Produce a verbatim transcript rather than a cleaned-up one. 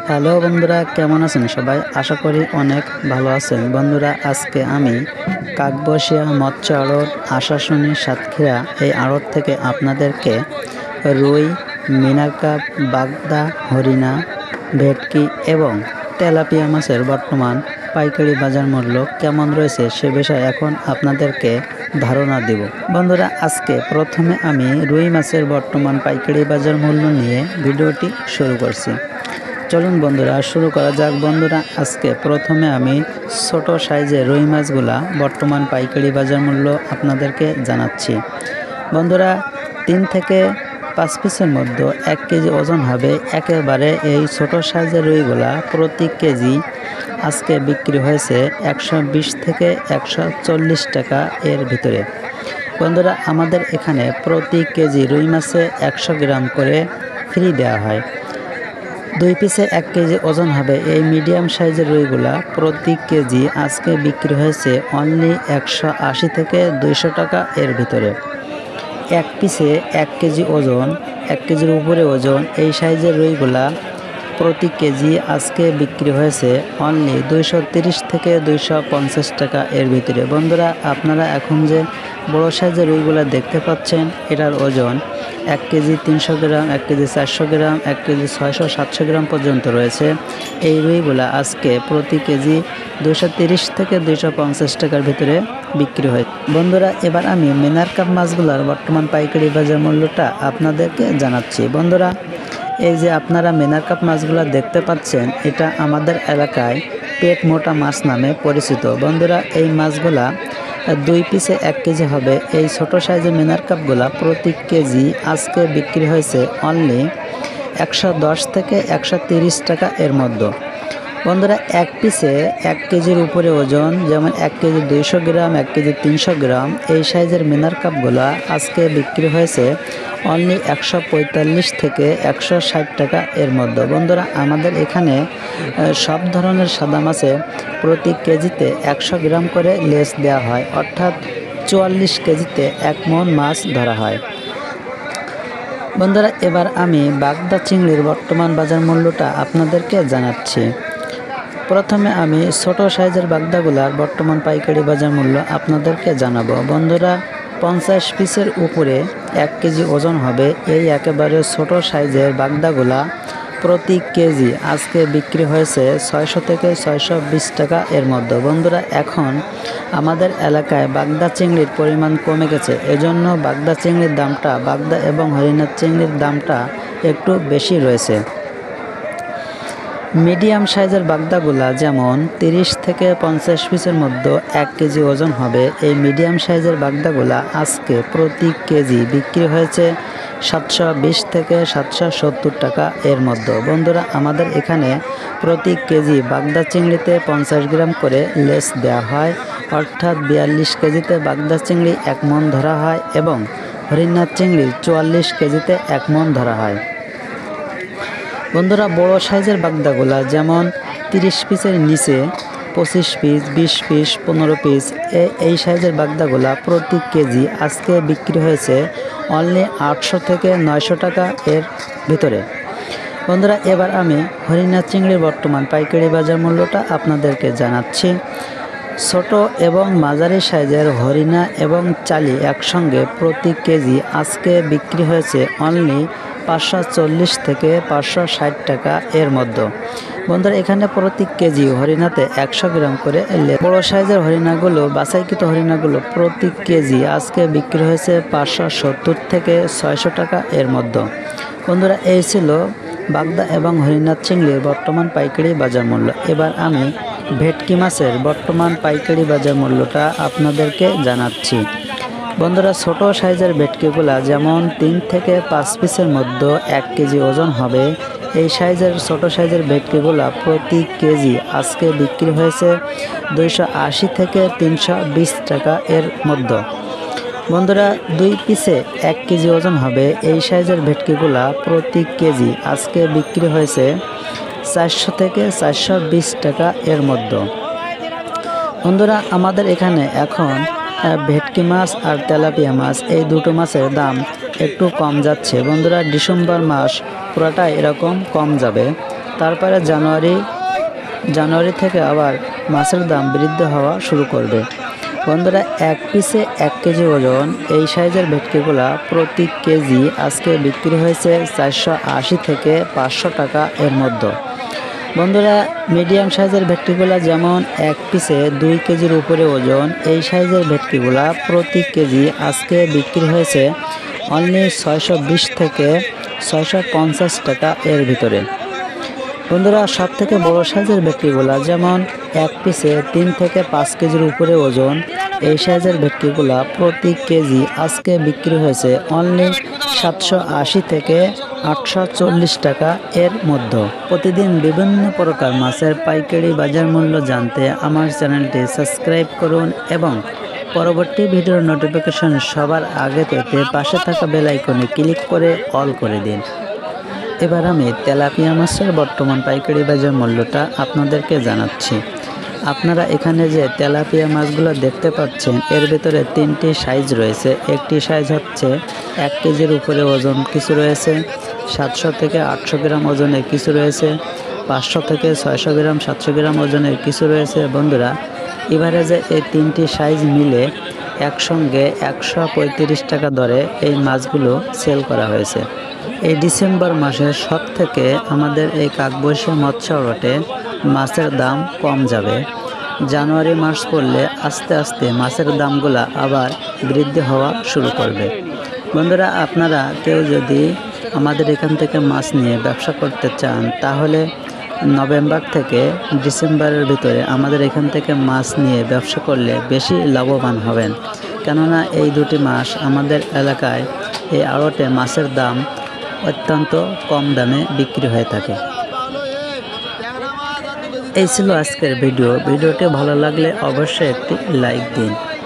Hello বন্ধুরা, কেমন আছেন সবাই? আশা করি অনেক ভালো আছেন। বন্ধুরা, আজকে আমি কাকবসিয়া মৎস্য আড়ত আশাশুনি সাতক্ষীরা এই আড়ত থেকে আপনাদেরকে রুই, মিনারকাপ, বাগদা, হরিণা, ভেটকি এবং তেলাপিয়া মাছের বর্তমান পাইকারি বাজার মূল্য কেমন রয়েছে সে বিষয়ে এখন আপনাদেরকে ধারণা দেব। বন্ধুরা, আজকে প্রথমে আমি রুই মাছের বর্তমান পাইকারি বাজার মূল্য নিয়ে ভিডিওটি শুরু করছি। চলুন বন্ধুরা শুরু করা যাক। বন্ধুরা, আজকে প্রথমে আমি ছোট সাইজের রুই মাছগুলা বর্তমান পাইকারি বাজার মূল্য আপনাদেরকে জানাচ্ছি। বন্ধুরা, তিন থেকে পাঁচ পিসের মধ্যে এক কেজি ওজন হবে একেবারে এই ছোট সাইজের রুইগুলা প্রতি কেজি আজকে বিক্রি হয়েছে একশো বিশ থেকে একশো চল্লিশ টাকা এর ভিতরে। বন্ধুরা, আমাদের এখানে প্রতি কেজি রুই মাছে একশো গ্রাম করে ফ্রি দেওয়া হয়। দুই পিসে এক কেজি ওজন হবে এই মিডিয়াম সাইজের রুইগুলা প্রতি কেজি আজকে বিক্রি হয়েছে অনলি একশো আশি থেকে দুইশো টাকা এর ভিতরে। এক পিসে এক কেজি ওজন, এক কেজির উপরে ওজন এই সাইজের রুইগুলা প্রতি কেজি আজকে বিক্রি হয়েছে অনলি দুইশো তিরিশ থেকে দুইশো পঞ্চাশ টাকা এর ভিতরে। বন্ধুরা, আপনারা এখন যে বড় সাইজের রুইগুলা দেখতে পাচ্ছেন, এটার ওজন এক কেজি তিনশো গ্রাম, এক কেজি চারশো গ্রাম, এক কেজি ছয়শো সাতশো গ্রাম পর্যন্ত রয়েছে। এই রুইগুলা আজকে প্রতি কেজি দুইশো তিরিশ থেকে দুইশো পঞ্চাশ টাকার ভিতরে বিক্রি হয়। বন্ধুরা, এবার আমি মিনারকাপ মাছগুলোর বর্তমান পাইকারি বাজার মূল্যটা আপনাদেরকে জানাচ্ছি। বন্ধুরা, এই যে আপনারা মিনারকাপ মাছগুলো দেখতে পাচ্ছেন, এটা আমাদের এলাকায় পেট মোটা মাছ নামে পরিচিত। বন্ধুরা, এই মাছগুলা দুই পিসে এক কেজি হবে এই ছোট সাইজের মিনারকাপগুলা প্রতি কেজি আজকে বিক্রি হয়েছে অনলি একশো দশ থেকে একশো তিরিশ টাকা এর মধ্যে। বন্ধুরা, এক পিসে এক কেজির উপরে ওজন, যেমন এক কেজি দুইশো গ্রাম, এক কেজি তিনশো গ্রাম এই সাইজের মিনারকাপগুলা আজকে বিক্রি হয়েছে অনলি একশো পঁয়তাল্লিশ থেকে একশো ষাট টাকা এর মধ্যে। বন্ধুরা, আমাদের এখানে সব ধরনের সাদা মাছে প্রতি কেজিতে একশো গ্রাম করে লেস দেওয়া হয়, অর্থাৎ চুয়াল্লিশ কেজিতে এক মণ মাছ ধরা হয়। বন্ধুরা, এবার আমি বাগদা চিংড়ির বর্তমান বাজার মূল্যটা আপনাদেরকে জানাচ্ছি। প্রথমে আমি ছোট সাইজের বাগদাগুলার বর্তমান পাইকারি বাজার মূল্য আপনাদেরকে জানাবো। বন্ধুরা, পঞ্চাশ পিসের উপরে এক কেজি ওজন হবে এই একেবারে ছোট সাইজের বাগদাগুলা প্রতি কেজি আজকে বিক্রি হয়েছে ছয়শো থেকে ছয়শো বিশ টাকা এর মধ্যে। বন্ধুরা, এখন আমাদের এলাকায় বাগদা চিংড়ির পরিমাণ কমে গেছে, এজন্য বাগদা চিংড়ির দামটা, বাগদা এবং হরিণার চিংড়ির দামটা একটু বেশি রয়েছে। মিডিয়াম সাইজের বাগদাগুলা যেমন তিরিশ থেকে পঞ্চাশ পিসের মধ্যে এক কেজি ওজন হবে এই মিডিয়াম সাইজের বাগদাগুলা আজকে প্রতি কেজি বিক্রি হয়েছে সাতশো বিশ থেকে সাতশো সত্তর টাকা এর মধ্যে। বন্ধুরা, আমাদের এখানে প্রতি কেজি বাগদা চিংড়িতে পঞ্চাশ গ্রাম করে লেস দেওয়া হয়, অর্থাৎ বিয়াল্লিশ কেজিতে বাগদা চিংড়ি এক মণ ধরা হয় এবং হরিণার চিংড়ি চুয়াল্লিশ কেজিতে এক মণ ধরা হয়। বন্ধুরা, বড় সাইজের বাগদাগুলা যেমন তিরিশ পিসের নিচে পঁচিশ পিস, বিশ পিস, পনেরো পিস এই সাইজের বাগদাগুলা প্রতি কেজি আজকে বিক্রি হয়েছে অনলি আটশো থেকে নয়শো টাকা এর ভিতরে। বন্ধুরা, এবার আমি হরিণা চিংড়ির বর্তমান পাইকারি বাজার মূল্যটা আপনাদেরকে জানাচ্ছি। ছোট এবং মাঝারি সাইজের হরিণা এবং চালি একসঙ্গে প্রতি কেজি আজকে বিক্রি হয়েছে অনলি পাঁচশো চল্লিশ থেকে পাঁচশো ষাট টাকা এর মধ্যে। বন্ধুরা, এখানে প্রতি কেজি হরিণাতে একশো গ্রাম করে বড় সাইজের হরিণাগুলো, বাছাইকৃত হরিণাগুলো প্রতি কেজি আজকে বিক্রি হয়েছে পাঁচশো সত্তর থেকে ছয়শো টাকা এর মধ্যে। বন্ধুরা, এই ছিল বাগদা এবং হরিণার চিংড়ির বর্তমান পাইকারি বাজার মূল্য। এবার আমি ভেটকি মাছের বর্তমান পাইকারি বাজার মূল্যটা আপনাদেরকে জানাচ্ছি। বন্ধুরা, ছোট সাইজের ভেটকিগুলা যেমন তিন থেকে পাঁচ পিসের মধ্যে এক কেজি ওজন হবে এই সাইজের ছোট সাইজের ভেটকিগুলা প্রতি কেজি আজকে বিক্রি হয়েছে দুইশো আশি থেকে তিনশো বিশ টাকা এর মধ্যে। বন্ধুরা, দুই পিসে এক কেজি ওজন হবে এই সাইজের ভেটকিগুলা প্রতি কেজি আজকে বিক্রি হয়েছে চারশো থেকে চারশো বিশ টাকা এর মধ্যে। বন্ধুরা, আমাদের এখানে এখন ভেটকি মাছ আর তেলাপিয়া মাছ এই দুটো মাছের দাম একটু কম যাচ্ছে। বন্ধুরা, ডিসেম্বর মাস পুরাটাই এরকম কম যাবে। তারপরে জানুয়ারি জানুয়ারি থেকে আবার মাছের দাম বৃদ্ধি হওয়া শুরু করবে। বন্ধুরা, এক পিসে এক কেজি ওজন এই সাইজের ভেটকিগুলা প্রতি কেজি আজকে বিক্রি হয়েছে চারশো আশি থেকে পাঁচশো টাকা এর মধ্যে। বন্ধুরা, মিডিয়াম সাইজের ভেটকিগুলা যেমন এক পিসে দুই কেজির উপরে ওজন, এই সাইজের ভেটকিগুলা প্রতি কেজি আজকে বিক্রি হয়েছে অনলি ছয়শো বিশ থেকে ছয়শো পঞ্চাশ টাকা এর ভিতরে। বন্ধুরা, সব থেকে বড় সাইজের ভেটকিগুলা যেমন এক পিসে তিন থেকে পাঁচ কেজির উপরে ওজন, এই সাইজের ভেটকিগুলা প্রতি কেজি আজকে বিক্রি হয়েছে অনলি সাতশো আশি থেকে আটশো চল্লিশ টাকা এর মধ্যে। প্রতিদিন বিভিন্ন প্রকার মাছের পাইকারি বাজার মূল্য জানতে আমার চ্যানেলটি সাবস্ক্রাইব করুন এবং পরবর্তী ভিডিওর নোটিফিকেশন সবার আগে পেতে পাশে থাকা বেল আইকনে ক্লিক করে অল করে দিন। এবার আমি তেলাপিয়া মাছের বর্তমান পাইকারি বাজার মূল্যটা আপনাদেরকে জানাচ্ছি। আপনারা এখানে যে তেলাপিয়া মাছগুলো দেখতে পাচ্ছেন এর ভিতরে তিনটি সাইজ রয়েছে। একটি সাইজ হচ্ছে এক কেজির উপরে ওজন কিছু রয়েছে, সাতশো থেকে আটশো গ্রাম ওজনের কিছু রয়েছে, পাঁচশো থেকে ছয়শো গ্রাম সাতশো গ্রাম ওজনের কিছু রয়েছে। বন্ধুরা, এবারে যে এই তিনটি সাইজ মিলে একসঙ্গে একশো পঁয়ত্রিশ টাকা দরে এই মাছগুলো সেল করা হয়েছে। এই ডিসেম্বর মাসের সব থেকে আমাদের এই কাকবসিয়া মৎস্য আড়তে মাছের দাম কম যাবে। জানুয়ারি মাস পড়লে আস্তে আস্তে মাছের দামগুলা আবার বৃদ্ধি হওয়া শুরু করবে। বন্ধুরা, আপনারা কেউ যদি আমাদের এখান থেকে মাছ নিয়ে ব্যবসা করতে চান তাহলে নভেম্বর থেকে ডিসেম্বরের ভিতরে আমাদের এখান থেকে মাছ নিয়ে ব্যবসা করলে বেশি লাভবান হবেন। কেননা এই দুটি মাস আমাদের এলাকায় এই আড়তে মাছের দাম অত্যন্ত কম দামে বিক্রি হয়ে থাকে। এই ছিল আজকের ভিডিও। ভিডিওটি ভালো লাগলে অবশ্যই একটি লাইক দিন।